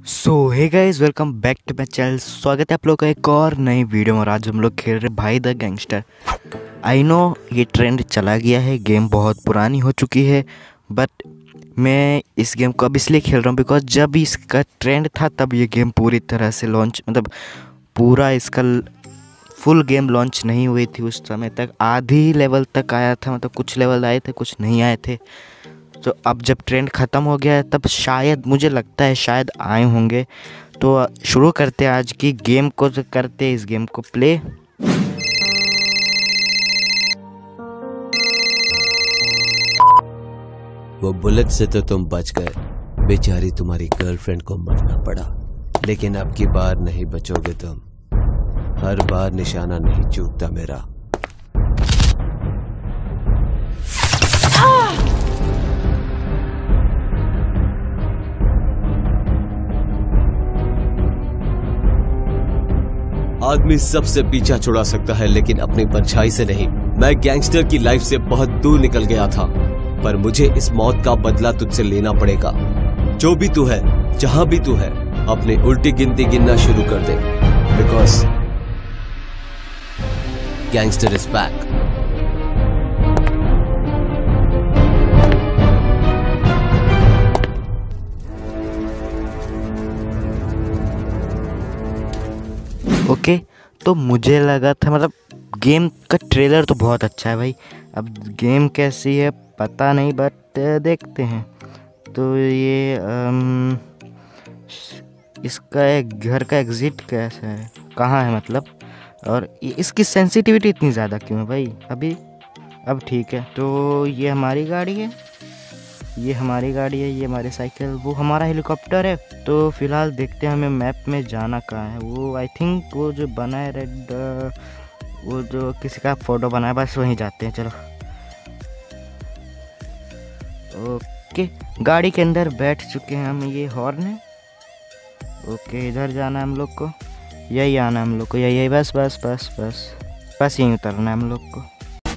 So hey guys, welcome back to my channel. स्वागत है आप लोग का एक और नई वीडियो में। और आज हम लोग खेल रहे भाई द गैंगस्टर। आई नो ये ट्रेंड चला गया है, गेम बहुत पुरानी हो चुकी है, बट मैं इस गेम को अब इसलिए खेल रहा हूँ बिकॉज जब इसका ट्रेंड था तब ये गेम पूरी तरह से लॉन्च पूरा इसका फुल गेम लॉन्च नहीं हुई थी। उस समय तक आधी लेवल तक आया था, कुछ लेवल आए थे कुछ नहीं आए थे। तो अब जब ट्रेंड ख़त्म हो गया है तब शायद मुझे लगता है शायद आए होंगे। तो शुरू करते हैं आज की गेम को, जो करते इस गेम को प्ले। वो बुलेट से तो तुम बच गए, बेचारी तुम्हारी गर्लफ्रेंड को मरना पड़ा। लेकिन अब की बार नहीं बचोगे तुम, हर बार निशाना नहीं चूकता मेरा। आदमी सबसे पीछा छुड़ा सकता है लेकिन अपनी परछाई से नहीं। मैं गैंगस्टर की लाइफ से बहुत दूर निकल गया था, पर मुझे इस मौत का बदला तुझसे लेना पड़ेगा। जो भी तू है, जहां भी तू है, अपनी उल्टी गिनती गिनना शुरू कर दे, because gangster is back. Okay, तो मुझे लगा था गेम का ट्रेलर तो बहुत अच्छा है भाई। अब गेम कैसी है पता नहीं, बट देखते हैं। तो ये इसका एक घर का एग्जिट कैसा है, कहाँ है और इसकी सेंसिटिविटी इतनी ज़्यादा क्यों है भाई अभी। अब ठीक है, तो ये हमारी गाड़ी है, ये हमारी गाड़ी है, ये हमारी साइकिल, वो हमारा हेलीकॉप्टर है। तो फिलहाल देखते हैं हमें मैप में जाना कहाँ है। वो आई थिंक वो जो बना है रेड, वो जो किसी का फ़ोटो बना है, बस वहीं जाते हैं। चलो ओके, गाड़ी के अंदर बैठ चुके हैं हम। ये हॉर्न है। ओके, इधर जाना है हम लोग को, यही आना है हम लोग को, यही बस बस बस बस बस यहीं उतरना है हम लोग को।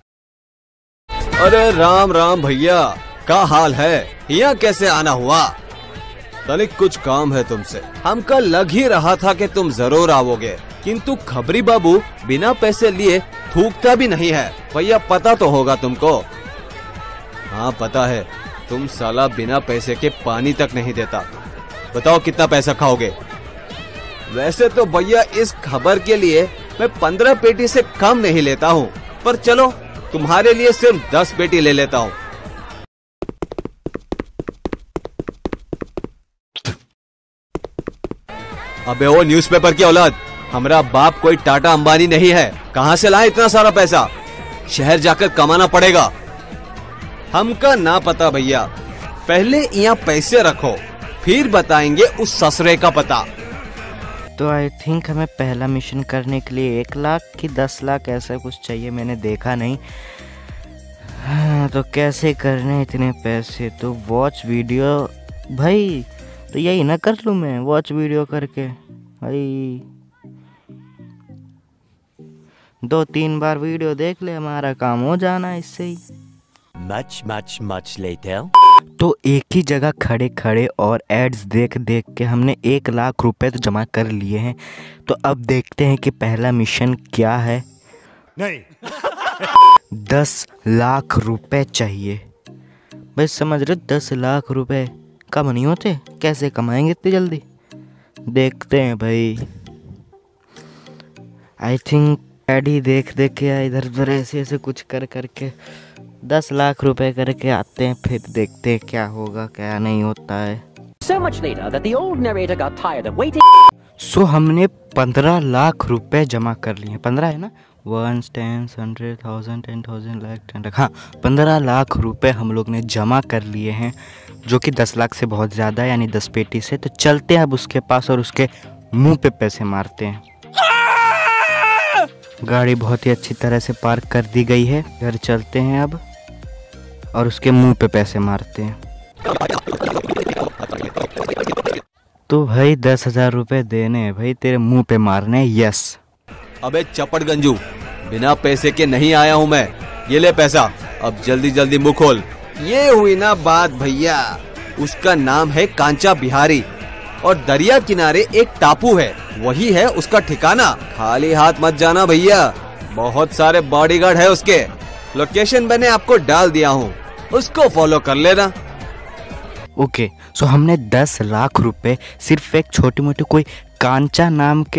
अरे राम राम भैया, का हाल है? यहाँ कैसे आना हुआ? तनिक कुछ काम है तुमसे। हमका लग ही रहा था कि तुम जरूर आओगे, किंतु खबरी बाबू बिना पैसे लिए थूकता भी नहीं है। भैया पता तो होगा तुमको। हाँ पता है, तुम साला बिना पैसे के पानी तक नहीं देता। बताओ कितना पैसा खाओगे? वैसे तो भैया इस खबर के लिए मैं 15 पेटी से कम नहीं लेता हूँ, पर चलो तुम्हारे लिए सिर्फ 10 पेटी ले लेता हूँ। अबे ओ न्यूज़पेपर की औलाद, हमारा बाप कोई टाटा अंबानी नहीं है। कहाँ से लाए इतना सारा पैसा? शहर जाकर कमाना पड़ेगा। हमका ना पता भैया, पहले यहाँ पैसे रखो, फिर बताएंगे उस ससुरे का पता। तो आई थिंक हमें पहला मिशन करने के लिए 1 लाख की 10 लाख ऐसा कुछ चाहिए, मैंने देखा नहीं। हाँ, तो कैसे करने इतने पैसे? तो वॉच वीडियो भाई, तो यही ना कर लूँ मैं, वॉच वीडियो करके भाई 2-3 बार वीडियो देख ले, हमारा काम हो जाना इससे ही। Much later. तो एक ही जगह खड़े खड़े और एड्स देख देख के हमने 1 लाख रुपए तो जमा कर लिए हैं। तो अब देखते हैं कि पहला मिशन क्या है। नहीं 10 लाख रुपए चाहिए भाई, समझ रहे? 10 लाख रुपए कम नहीं होते, कैसे कमाएंगे इतनी जल्दी? देखते हैं भाई। आई थिंक डैडी देख देख के इधर उधर ऐसे ऐसे कुछ कर करके 10 लाख रुपए करके आते हैं, फिर देखते हैं क्या होगा क्या नहीं होता है। So much later that the old narrator got tired of waiting. सो हमने 15 लाख रुपए जमा कर लिए हैं। 15 है ना? 1 10 100,000 10,000 लाख 10 लाख, हाँ 15 लाख रुपए हम लोग ने जमा कर लिए हैं, जो कि 10 लाख से बहुत ज़्यादा है, यानी 10 पेटी से। तो चलते हैं अब उसके पास और उसके मुंह पे पैसे मारते हैं। गाड़ी बहुत ही अच्छी तरह से पार्क कर दी गई है। घर चलते हैं अब और उसके मुंह पे पैसे मारते हैं। तो भाई 10,000 रुपए देने हैं भाई, तेरे मुंह पे मारने। यस। अबे चपड़ गंजू, बिना पैसे के नहीं आया हूँ मैं। ये ले पैसा, अब जल्दी जल्दी मुंह खोल। ये हुई ना बात भैया, उसका नाम है कांचा बिहारी। और दरिया किनारे एक टापू है, वही है उसका ठिकाना। खाली हाथ मत जाना भैया, बहुत सारे बॉडीगार्ड है उसके। लोकेशन मैंने आपको डाल दिया हूँ, उसको फॉलो कर लेना। ओके, सो हमने 10 लाख रुपए सिर्फ एक छोटी मोटी कोई कांचा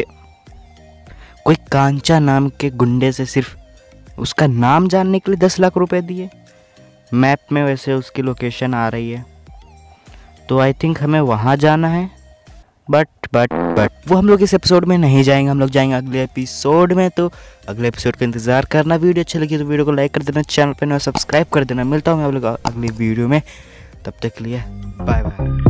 नाम के गुंडे से सिर्फ उसका नाम जानने के लिए 10 लाख रुपए दिए। मैप में वैसे उसकी लोकेशन आ रही है, तो आई थिंक हमें वहाँ जाना है। बट वो हम लोग इस एपिसोड में नहीं जाएंगे, हम लोग जाएंगे अगले एपिसोड में। तो अगले एपिसोड का इंतज़ार करना। वीडियो अच्छी लगी तो वीडियो को लाइक कर देना, चैनल पर सब्सक्राइब कर देना। मिलता हूँ मैं आप लोग अगली वीडियो में, तब तक के लिए बाय बाय।